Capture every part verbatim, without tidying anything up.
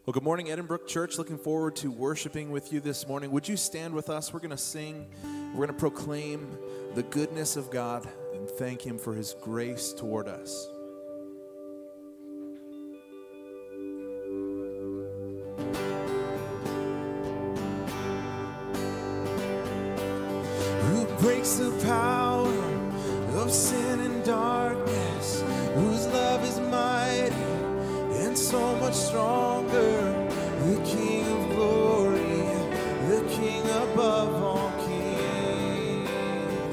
Well, good morning, Edinbrook Church. Looking forward to worshiping with you this morning. Would you stand with us? We're going to sing. We're going to proclaim the goodness of God and thank Him for His grace toward us. Who breaks the power of sin and darkness, whose love is mighty and so much stronger, the King of glory, the King above all kings,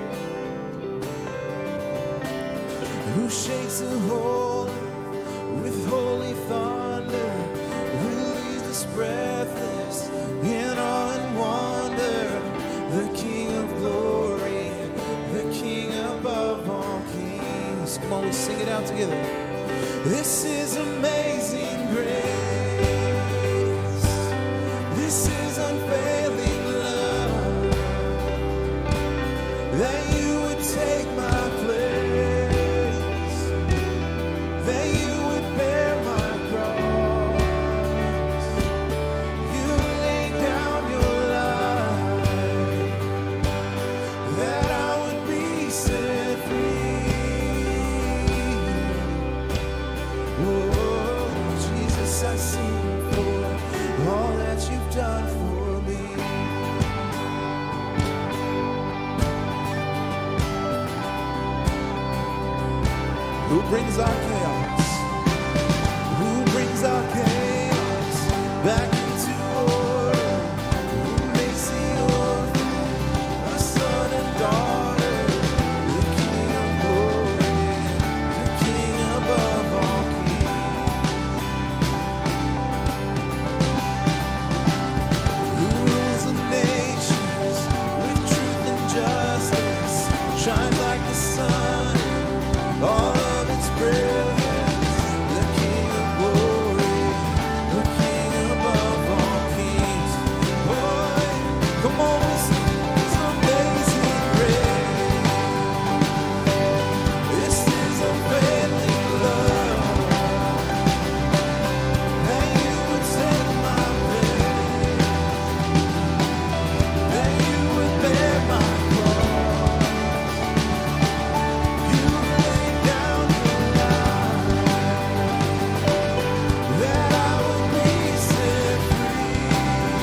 who shakes the whole with holy thunder, who leaves us breathless in awe and wonder, the King of glory, the King above all kings. Come on, let's sing it out together. This is amazing grace. This is unfailing love. That you would take my place. That you would bear my cross. You laid down your life. That I would be set free. Oh, Jesus, I sing for all that you've done for me. Who brings our chaos? Who brings our chaos back into order? Who makes the orphan a son and daughter? The King of glory, the King above all kings. Who rules the nations with truth and justice, shines like the sun in all of its brilliance. The King of glory, the King above all kings. Oh, come on, this is amazing grace. This is unfailing love. That you would take my place. That you would bear my cross. You laid down your life. That I would be set free.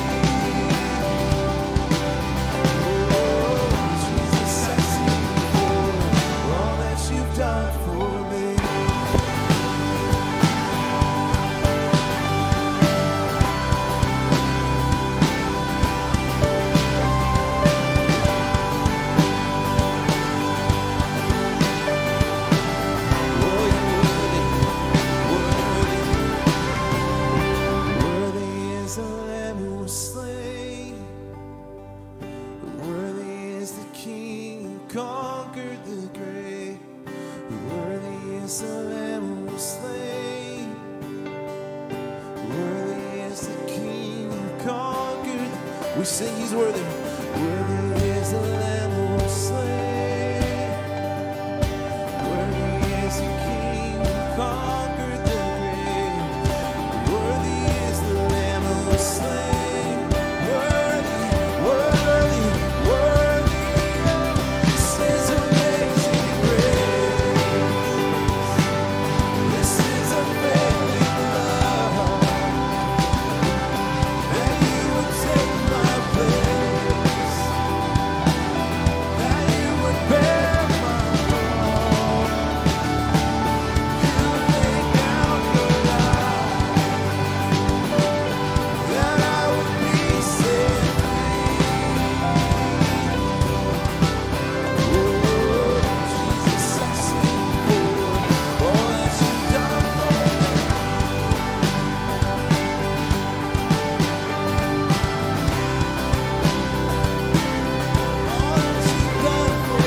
Oh, Jesus, I sing for all that you've done for me. Oh, you're worthy, worthy. Worthy is the Lamb who was slain. Worthy is the King who conquered the grave. Worthy is the Lamb who was slain. Worthy is the King who conquered. We sing He's worthy. Worthy is the Lamb who was slain. Worthy is the King who conquered the grave. Worthy is the Lamb who was slain. Worthy, worthy, worthy. This is amazing grace. This is unfailing love. That you would take my place. That you would bear my cross. You laid down your life. That I would be set free. Oh, Jesus, I sing for all that you've done for me. All that you've done for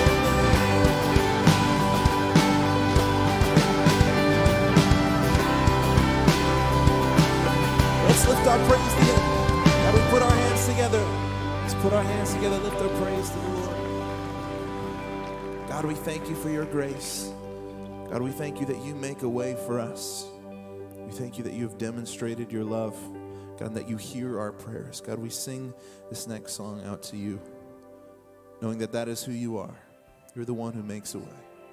me. Let's lift our praise together. Now we put our hands together. Let's put our hands together, lift our praise to the Lord. God, we thank you for your grace. God, we thank you that you make a way for us. We thank you that you have demonstrated your love, God, and that you hear our prayers. God, we sing this next song out to you, knowing that that is who you are. You're the one who makes a way.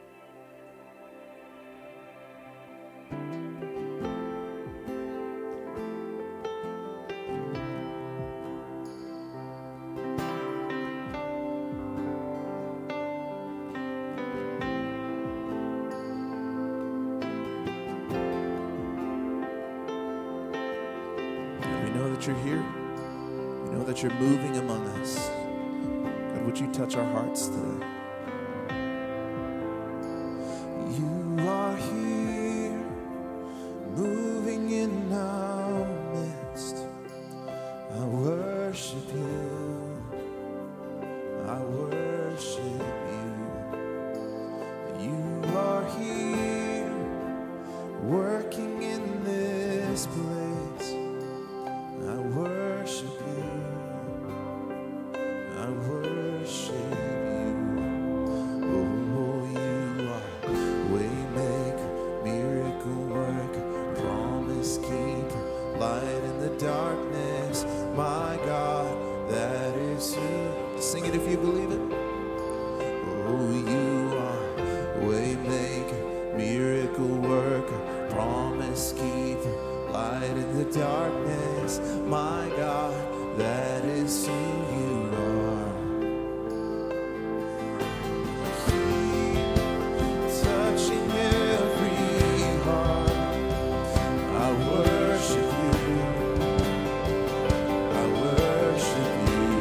You're here. We know that you're moving among us. God, would you touch our hearts today? You are here, moving in our midst. I worship you. I worship you. You are here, working in this place. I worship you, I worship you. Oh, you are waymaker, miracle worker, promise keeper, light in the darkness. My God, that is who. Sing it if you believe it. Oh, you are waymaker, miracle worker, promise keeper, light in the darkness. My God, that is who you are. Touching every heart, I worship you. I worship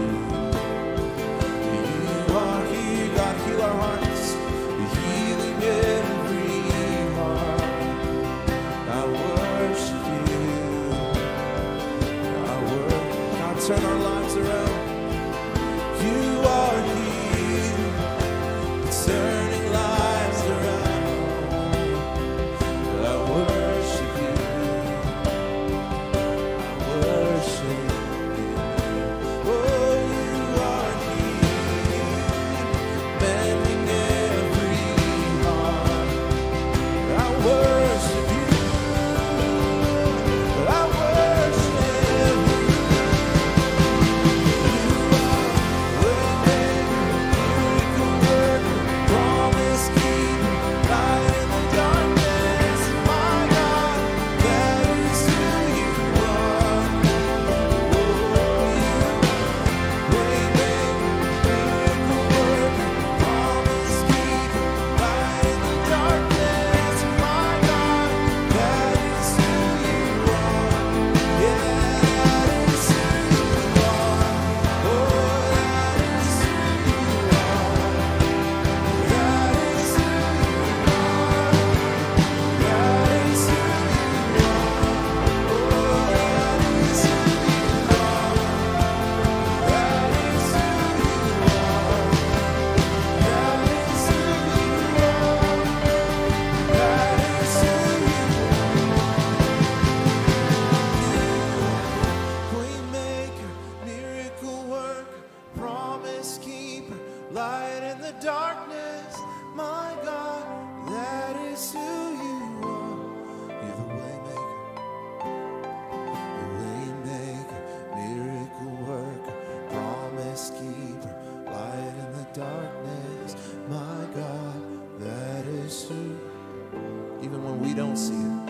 you. You are here, God, heal our hearts, healing every heart. I worship you. I worship. God, turn our lives around. You are here, turning lives around. I worship you. I worship you. Oh, you are here, mending every heart. I worship you. I worship you. You are waymaker, miracle worker, promise keeper, light in the darkness. My God, that is who you are. Oh, you waymaker, miracle worker, promise keeper, light in the darkness. My God, that is who you are. Yeah, that is who you are. Oh, that is who you are. That is who you are. That is who you are. Oh, that is who you are. That is who you are. That is who you are. That is who you are. Waymaker, miracle worker, promise keeper, light in the darkness. My God, that is who you are. You're the waymaker, the waymaker, miracle worker, promise keeper, light in the darkness. My God, that is who. Even when we don't see it,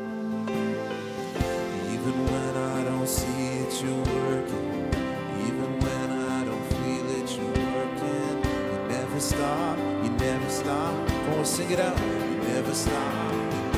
Even when I don't see it, you're working. Even when I don't feel it, you're working. You never stop, you never stop. go on, sing it out. You never stop.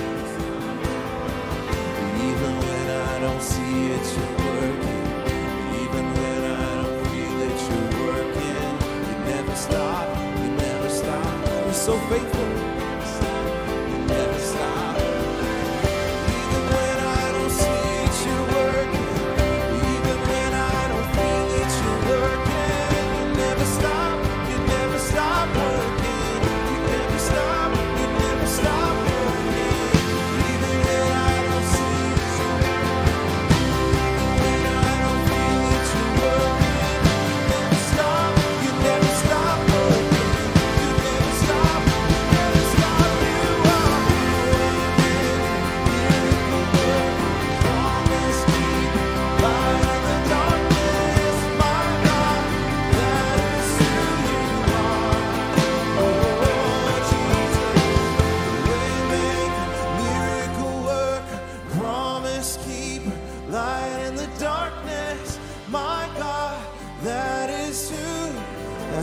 Even when I don't see it, you're working. Even when I don't feel it, you're working. You never stop, you never stop. You're so faithful. You never stop. Even when I don't see it, you're working. Even when I don't feel it, you're working. You never stop, you never stop working. You never stop, you never stop working. Even when I don't see it, you're working. When I don't feel it, you're working. You never stop, you never stop working. You never stop, you never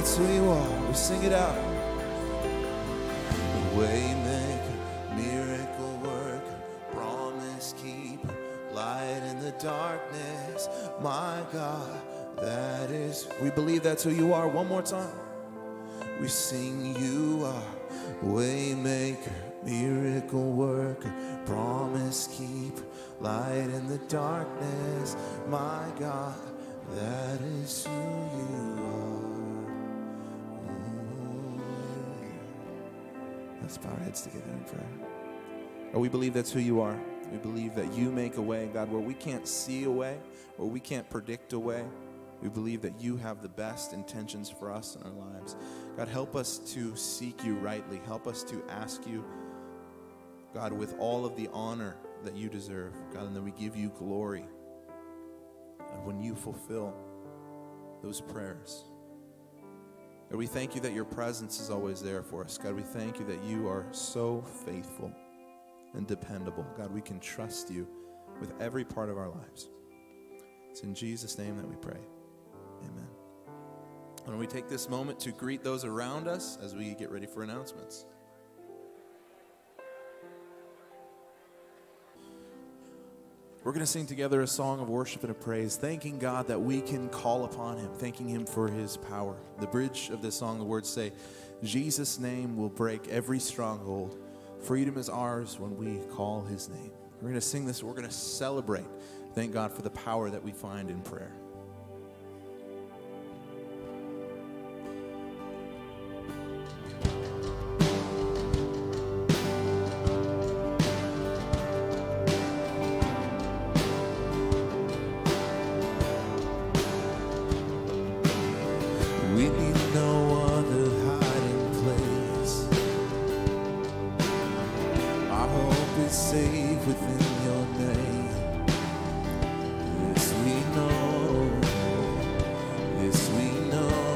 That's who you are. We sing it out. Waymaker, miracle worker, promise keeper, light in the darkness. My God, that is. We believe that's who you are. One more time. We sing you are. Waymaker, miracle worker, promise keeper, light in the darkness. My God, that is who you are. Ooh. Let's bow our heads together in prayer. Oh, we believe that's who you are. We believe that you make a way, God, where we can't see a way, where we can't predict a way. We believe that you have the best intentions for us in our lives. God, help us to seek you rightly. Help us to ask you, God, with all of the honor that you deserve, God, and then we give you glory. And when you fulfill those prayers, God, we thank you that your presence is always there for us. God, we thank you that you are so faithful and dependable. God, we can trust you with every part of our lives. It's in Jesus' name that we pray. Amen. And we take this moment to greet those around us as we get ready for announcements. We're going to sing together a song of worship and of praise, thanking God that we can call upon him, thanking him for his power. The bridge of this song, the words say, Jesus' name will break every stronghold. Freedom is ours when we call his name. We're going to sing this. We're going to celebrate. Thank God for the power that we find in prayer. We need no other hiding place. Our hope is safe within your name. This we know, this we know.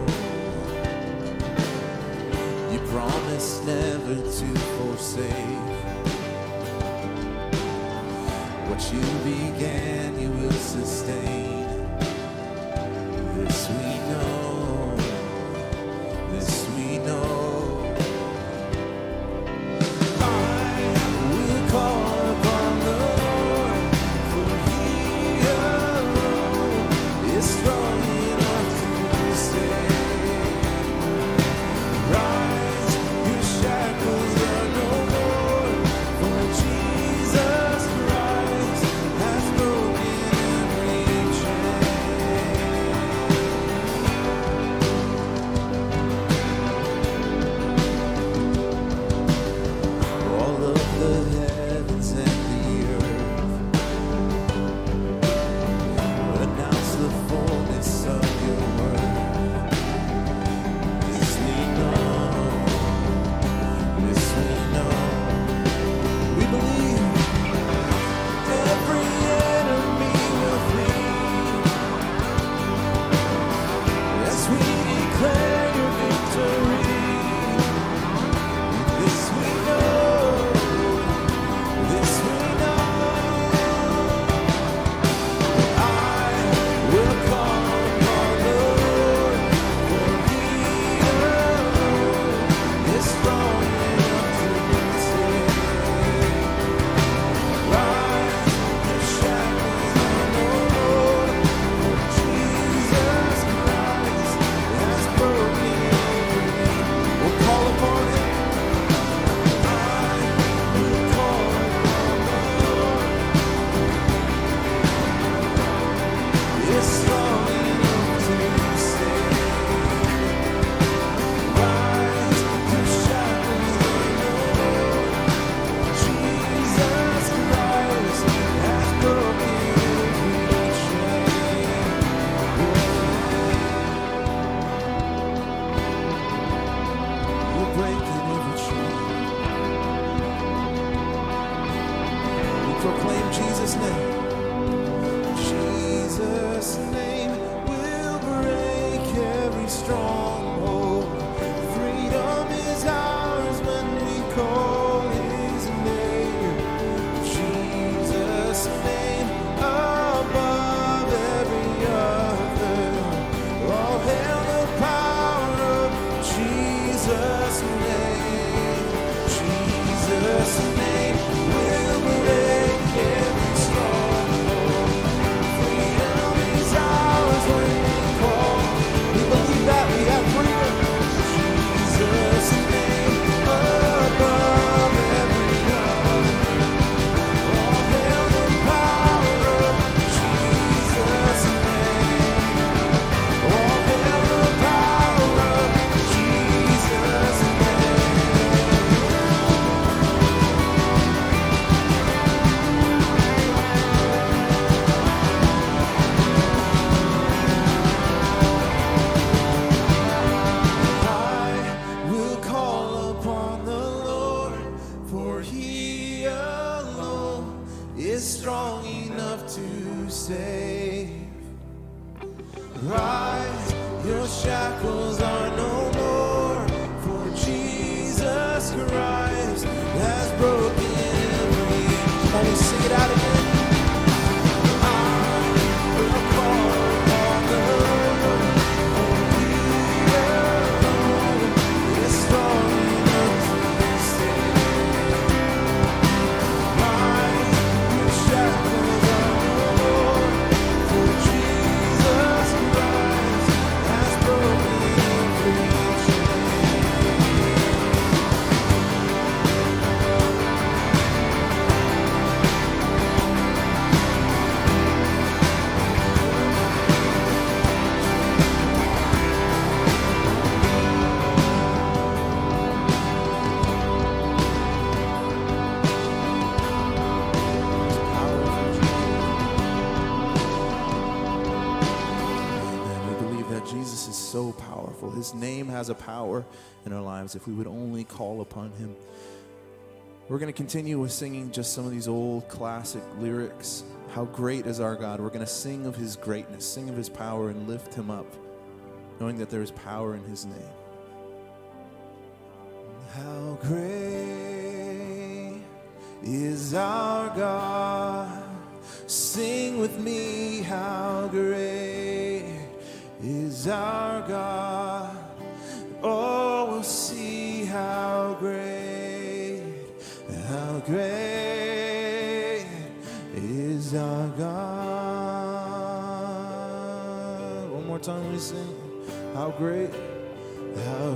You promised never to forsake. What you began, you will sustain. This we know. This we know. I will call upon the Lord, for he alone is strong enough to save. Rise, your shackles are no more, for Jesus Christ has broken every chain. strong enough to save. Rise, your shackles are no more, for Jesus Christ has broken every. Can we sing it out again? I will call on the Lord, for He alone is strong enough to save. Rise, your shackles are no more, for Jesus Christ has broken every chain. And we believe that Jesus is so powerful. His name has a power in our lives if we would only call upon him. We're going to continue with singing just some of these old classic lyrics. How great is our God. We're going to sing of his greatness, sing of his power, and lift him up, knowing that there is power in his name. How great is our God. Sing with me, how great is our God. Oh, we'll see how great, how great is our God. One more time we sing. How great, how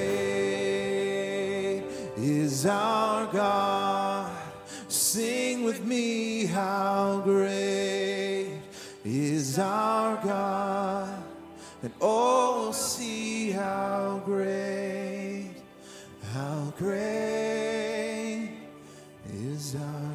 great is our God. Sing with me, how great is our God. And oh, we'll see how great, how great is our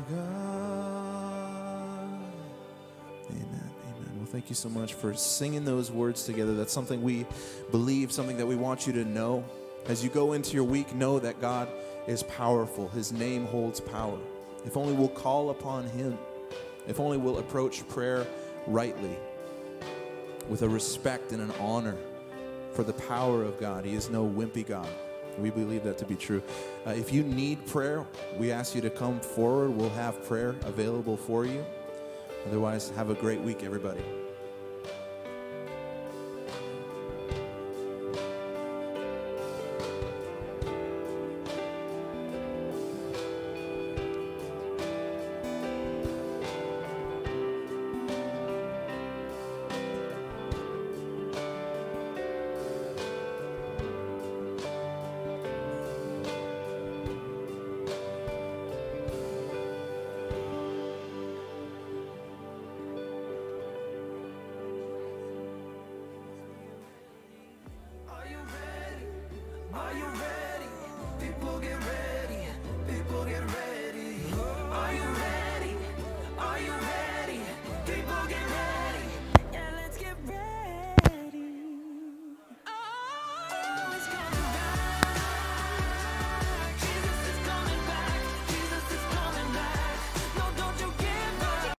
God. Amen, amen. Well, thank you so much for singing those words together. That's something we believe, something that we want you to know. As you go into your week, know that God is powerful. His name holds power. If only we'll call upon him, if only we'll approach prayer rightly, with a respect and an honor for the power of God. He is no wimpy God. We believe that to be true. Uh, if you need prayer, we ask you to come forward. We'll have prayer available for you. Otherwise, have a great week, everybody.